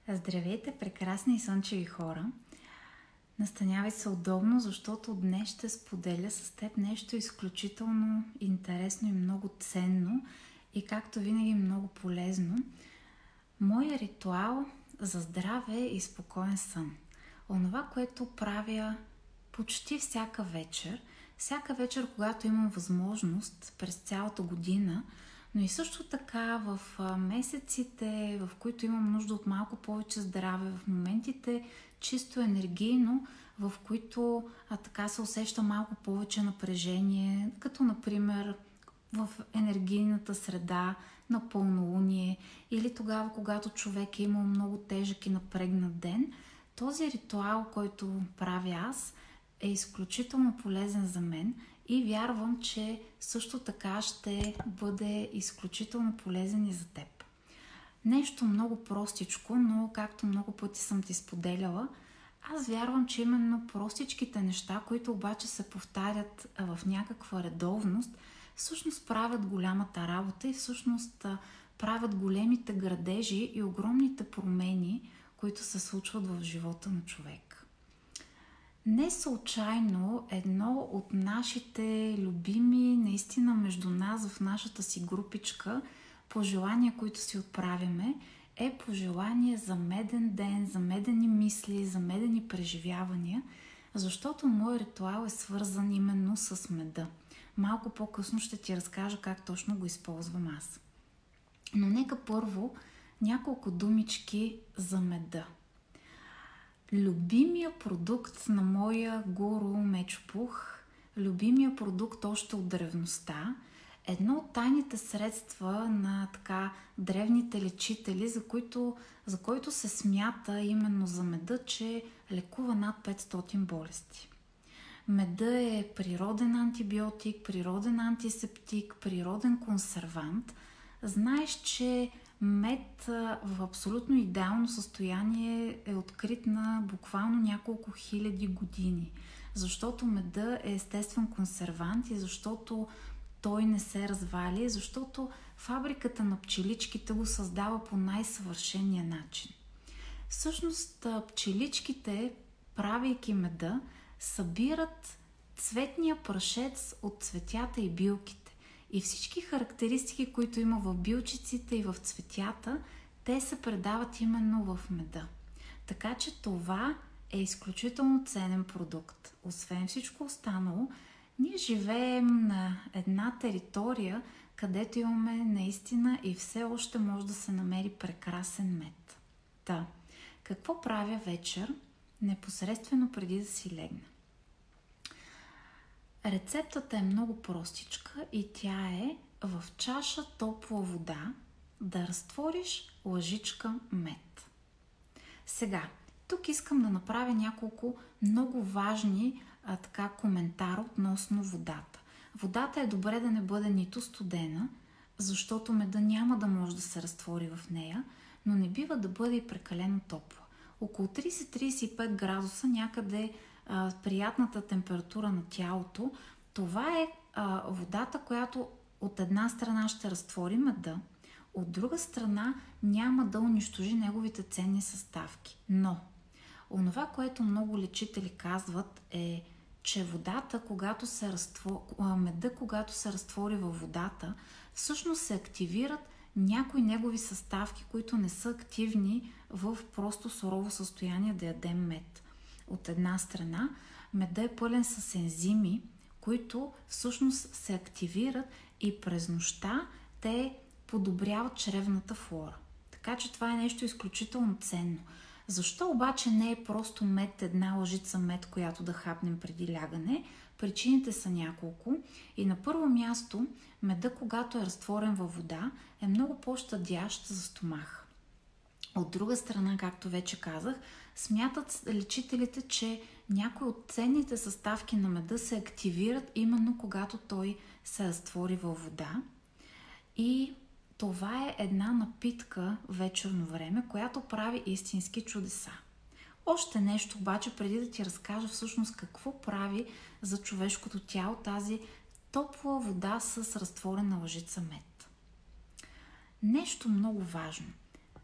Здравейте, прекрасни и слънчеви хора! Настанявай се удобно, защото днес ще споделя с теб нещо изключително интересно и много ценно и както винаги много полезно. Моя ритуал за здраве и спокоен сън. Онова, което правя почти всяка вечер, когато имам възможност през цялата година, но и също така в месеците, в които имам нужда от малко повече здраве, в моментите чисто енергийно, в които така се усеща малко повече напрежение, като например в енергийната среда на пълнолуние или тогава, когато човек е имал много тежък и напрегнат ден. Този ритуал, който правя аз, е изключително полезен за мен и вярвам, че също така ще бъде изключително полезен и за теб. Нещо много простичко, но както много пъти съм ти споделяла, аз вярвам, че именно простичките неща, които обаче се повтарят в някаква редовност, всъщност правят голямата работа и всъщност правят големите градежи и огромните промени, които се случват в живота на човек. Не случайно едно от нашите любими, наистина между нас в нашата си групичка, пожелания, които си отправяме, е пожелание за меден ден, за медени мисли, за медени преживявания, защото моят ритуал е свързан именно с меда. Малко по-късно ще ти разкажа как точно го използвам аз. Но нека първо няколко думички за меда. Любимия продукт на моя гуру Мечо Пух, любимия продукт още от древността, едно от тайните средства на така древните лечители, за който се смята именно за меда, че лекува над 500 болести. Меда е природен антибиотик, природен антисептик, природен консервант. Знаеш, че мед в абсолютно идеално състояние е открит на буквално няколко хиляди години, защото меда е естествен консервант и защото той не се развали, защото фабриката на пчеличките го създава по най-съвършения начин. Всъщност пчеличките, правейки меда, събират цветния прашец от цветята и билките. И всички характеристики, които има в билчиците и в цветята, те се предават именно в меда. Така че това е изключително ценен продукт. Освен всичко останало, ние живеем на една територия, където имаме наистина и все още може да се намери прекрасен мед. Какво правя вечер, непосредствено преди да си легна? Рецептата е много простичка и тя е в чаша топла вода да разтвориш лъжичка мед. Сега, тук искам да направя няколко много важни коментара относно водата. Водата е добре да не бъде нито студена, защото меда няма да може да се разтвори в нея, но не бива да бъде и прекалено топла. Около 30-35 градуса, някъде приятната температура на тялото, това е водата, която от една страна ще разтвори меда, от друга страна няма да унищожи неговите ценни съставки. Но онова, което много лечители казват е, че водата, меда, когато се разтвори във водата, всъщност се активират някои негови съставки, които не са активни в просто сурово състояние да ядем мед. От една страна, меда е пълен с ензими, които всъщност се активират и през нощта те подобряват чревната флора. Така че това е нещо изключително ценно. Защо обаче не е просто мед, една лъжица мед, която да хапнем преди лягане? Причините са няколко. И на първо място, меда, когато е разтворен във вода, е много по-щадящ за стомах. От друга страна, както вече казах, смятат лечителите, че някои от ценните съставки на меда се активират именно когато той се разтвори във вода. И това е една напитка вечерно време, която прави истински чудеса. Още нещо обаче, преди да ти разкажа всъщност какво прави за човешкото тяло тази топла вода с разтворена лъжица мед. Нещо много важно.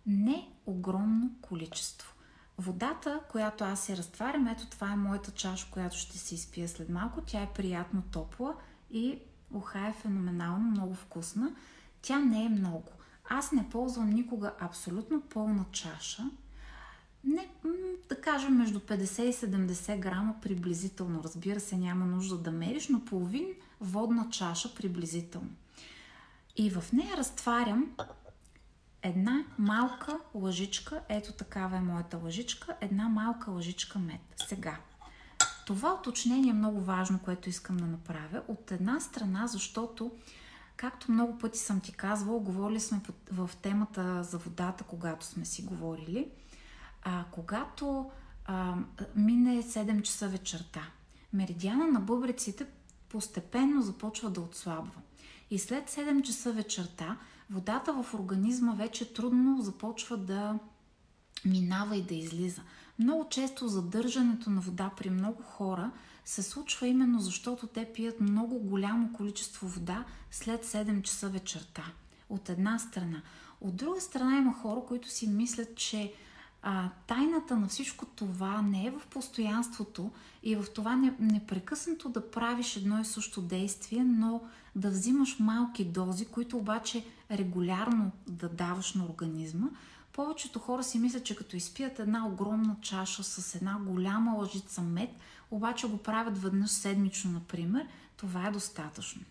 не огромно количество. Водата, която аз си разтварям, ето това е моята чаша, която ще се изпия след малко. Тя е приятно топла и е феноменално, много вкусна. Тя не е много. Аз не ползвам никога абсолютно пълна чаша. Не, да кажем между 50 и 70 грама приблизително. Разбира се, няма нужда да мериш, но половин водна чаша приблизително. И в нея разтварям една малка лъжичка, ето такава е моята лъжичка, една малка лъжичка мед. Сега, това уточнение е много важно, което искам да направя. От една страна, защото, както много пъти съм ти казвала, говорили сме в темата за водата, когато сме си говорили, когато мине 7 часа вечерта, меридиана на бъбреците постепенно започва да отслабва. И след 7 часа вечерта водата в организма вече трудно започва да минава и да излиза. Много често задържането на вода при много хора се случва именно защото те пият много голямо количество вода след 7 часа вечерта. От една страна. От друга страна има хора, които си мислят, че тайната на всичко това не е в постоянството и в това непрекъснато да правиш едно и също действие, но да взимаш малки дози, които обаче регулярно да даваш на организма. Повечето хора си мислят, че като изпият една огромна чаша с една голяма лъжица мед, обаче го правят веднъж седмично, например, това е достатъчно.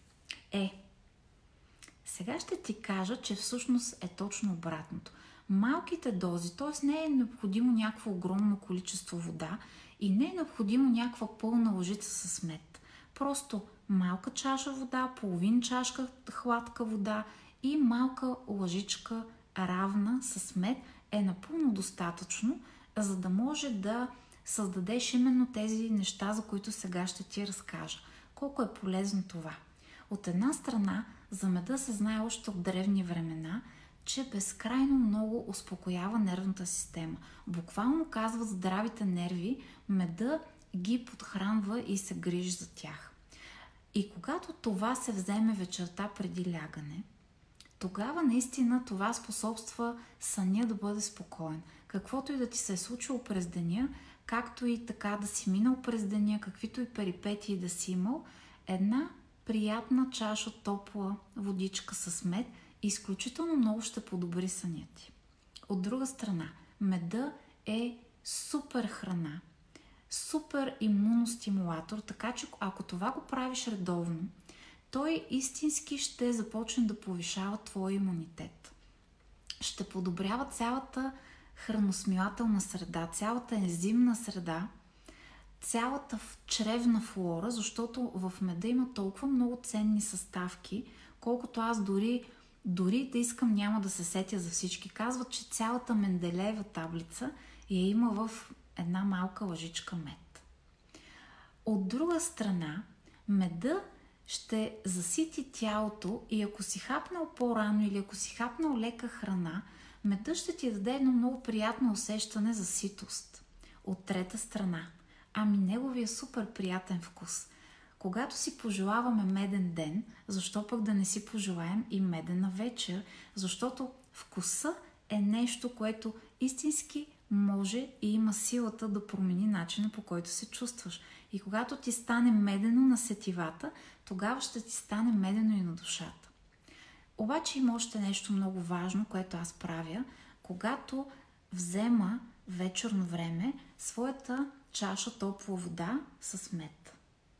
Сега ще ти кажа, че всъщност е точно обратното. Малките дози, т.е. не е необходимо някакво огромно количество вода и не е необходимо някаква пълна лъжица с мед. Просто малка чаша вода, половин чашка хладка вода и малка лъжичка равна с мед е напълно достатъчно, за да може да създадеш именно тези неща, за които сега ще ти разкажа. Колко е полезно това? От една страна, за меда се знае още от древни времена, че безкрайно много успокоява нервната система. Буквално казват здравите нерви, меда ги подхранва и се грижи за тях. И когато това се вземе вечерта преди лягане, тогава наистина това способства съня да бъде спокоен. Каквото и да ти се е случило през деня, както и така да си минал през деня, каквито и перипетии да си имал, една приятна чаша топла водичка с мед изключително много ще подобри съня ти. От друга страна, меда е супер храна, супер имуностимулатор, така че ако това го правиш редовно, той истински ще започне да повишава твоя имунитет. Ще подобрява цялата храносмилателна среда, цялата ензимна среда, цялата чревна флора, защото в меда има толкова много ценни съставки, колкото аз дори да искам няма да се сетя за всички. Казват, че цялата Менделеева таблица я има в една малка лъжичка мед. От друга страна, меда ще засити тялото и ако си хапнал по-рано или ако си хапнал лека храна, меда ще ти даде едно много приятно усещане за ситост. От трета страна, неговия супер приятен вкус. Когато си пожелаваме меден ден, защо пък да не си пожелаем и медена вечер? Защото вкуса е нещо, което истински може и има силата да промени начина, по който се чувстваш. И когато ти стане медено на сетивата, тогава ще ти стане медено и на душата. Обаче има още нещо много важно, което аз правя, когато взема вечерно време своята чаша топла вода с мед.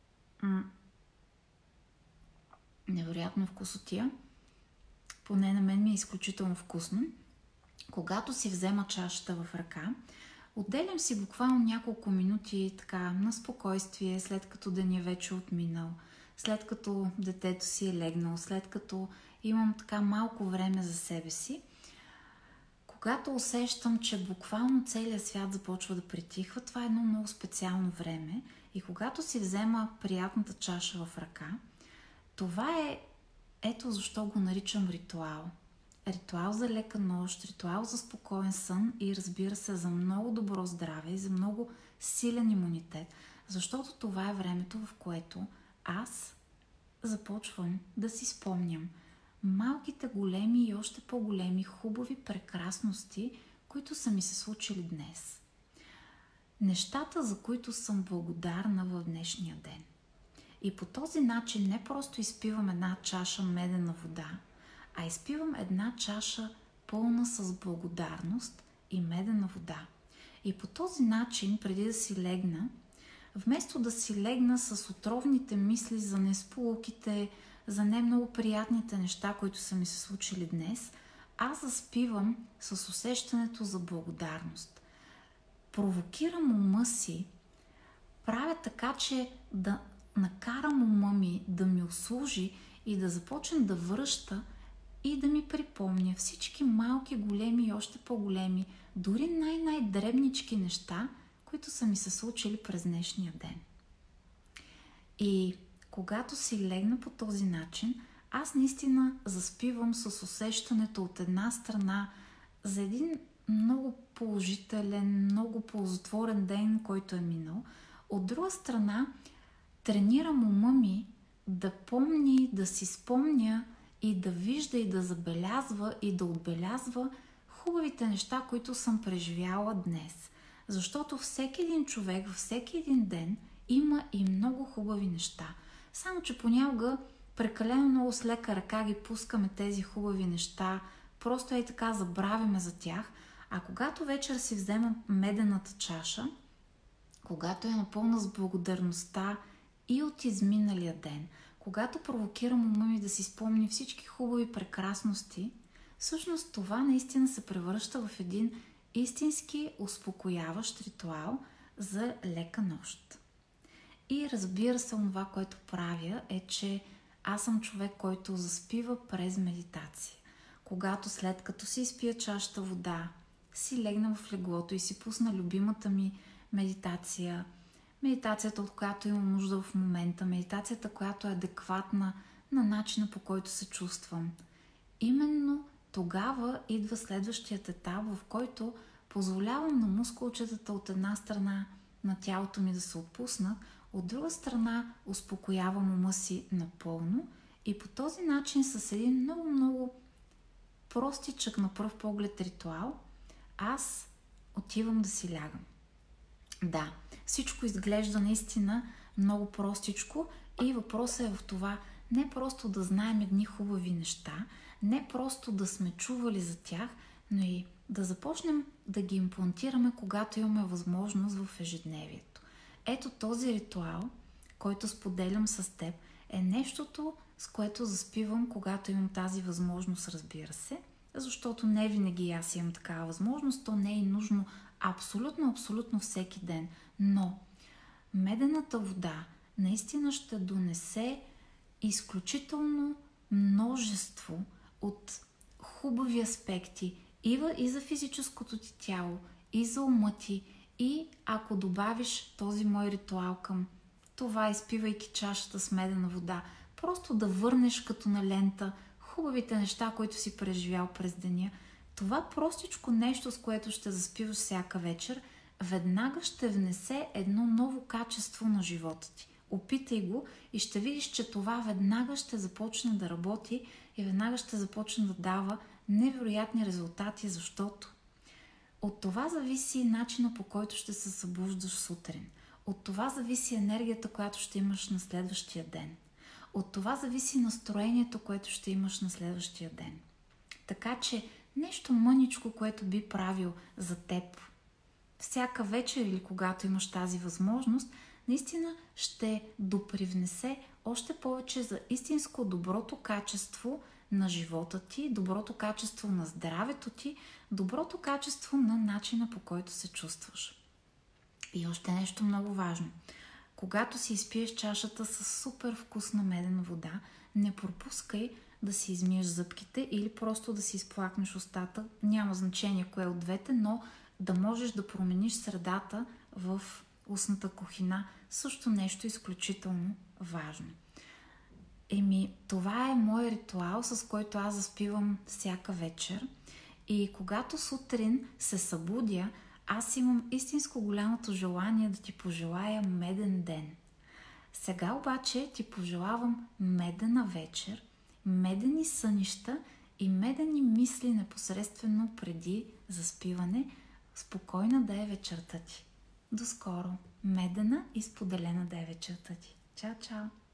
Невероятно вкусотия. Поне на мен ми е изключително вкусно. Когато си взема чашата в ръка, отделям си буквално няколко минути така на спокойствие, след като деня вече отминал, след като детето си е легнал, след като имам така малко време за себе си. Когато усещам, че буквално целият свят започва да притихва, това е едно много специално време и когато си взема приятната чаша в ръка, това е, ето защо го наричам ритуал. Ритуал за лека нощ, ритуал за спокоен сън и разбира се за много добро здраве и за много силен имунитет, защото това е времето, в което аз започвам да си спомням малките големи и още по-големи хубави прекрасности, които са ми се случили днес. Нещата, за които съм благодарна в днешния ден. И по този начин не просто изпивам една чаша медена вода, а изпивам една чаша пълна с благодарност и медена вода. И по този начин, преди да си легна, вместо да си легна с отровните мисли за несполуките, за не много приятните неща, които са ми се случили днес, аз заспивам с усещането за благодарност. Провокирам ума си, правя така, че да накарам ума ми да ми услужи и да започне да връща и да ми припомня всички малки, големи и още по-големи, дори най-дребнички неща, които са ми се случили през днешния ден. И когато си легна по този начин, аз наистина заспивам с усещането от една страна за един много положителен, много ползотворен ден, който е минал. От друга страна, тренирам ума ми да помни, да си спомня и да вижда и да забелязва и да отбелязва хубавите неща, които съм преживяла днес. Защото всеки един човек, във всеки един ден има и много хубави неща. Само че понякога прекалено много с лека ръка ги пускаме тези хубави неща, просто и така забравяме за тях. А когато вечер си вземам медената чаша, когато я напълна с благодарността и от изминалия ден, когато провокирам ума ми да си спомни всички хубави прекрасности, всъщност това наистина се превръща в един истински успокояващ ритуал за лека нощ. И разбира се, това, което правя е, че аз съм човек, който заспива през медитация. Когато след като си изпия чашата вода, си легна в леглото и си пусна любимата ми медитация, медитацията, от която имам нужда в момента, медитацията, която е адекватна на начина, по който се чувствам. Именно тогава идва следващият етап, в който позволявам на мускулчетата от една страна на тялото ми да се отпуснат, от друга страна успокоявам ума си напълно и по този начин с един много простичък на пръв поглед ритуал аз отивам да си лягам. Да, всичко изглежда наистина много простичко и въпросът е в това не просто да знаем едни хубави неща, не просто да сме чували за тях, но и да започнем да ги имплантираме, когато имаме възможност в ежедневието. Ето този ритуал, който споделям с теб, е нещото, с което заспивам, когато имам тази възможност, разбира се, защото не винаги аз имам такава възможност, то не е нужно абсолютно всеки ден. Но медената вода наистина ще донесе изключително множество от хубави аспекти и за физическото ти тяло, и за ума ти, и ако добавиш този мой ритуал към това, изпивайки чашата с медена вода, просто да върнеш като на лента хубавите неща, които си преживял през деня, това простичко нещо, с което ще заспиваш всяка вечер, веднага ще внесе едно ново качество на живота ти. Опитай го и ще видиш, че това веднага ще започне да работи и веднага ще започне да дава невероятни резултати, защото от това зависи начина, по който ще се събуждаш сутрин. От това зависи енергията, която ще имаш на следващия ден. От това зависи настроението, което ще имаш на следващия ден. Така че нещо мъничко, което би правил за теб всяка вечер или когато имаш тази възможност, наистина ще допривнесе още повече за истинско доброто качество на живота ти, доброто качество на здравето ти, доброто качество на начина, по който се чувстваш. И още нещо много важно. Когато си изпиеш чашата с супер вкусна медена вода, не пропускай да си измиеш зъбките или просто да си изплакнеш устата. Няма значение кое от двете, но да можеш да промениш средата в устната кухина. Също нещо изключително важно. Това е мой ритуал, с който аз заспивам всяка вечер. И когато сутрин се събудя, аз имам истинско голямото желание да ти пожелая меден ден. Сега обаче ти пожелавам медена вечер медени сънища и медени мисли непосредствено преди заспиване. Спокойна да е вечерта ти. До скоро! Медена и споделена да е вечерта ти. Чао, чао!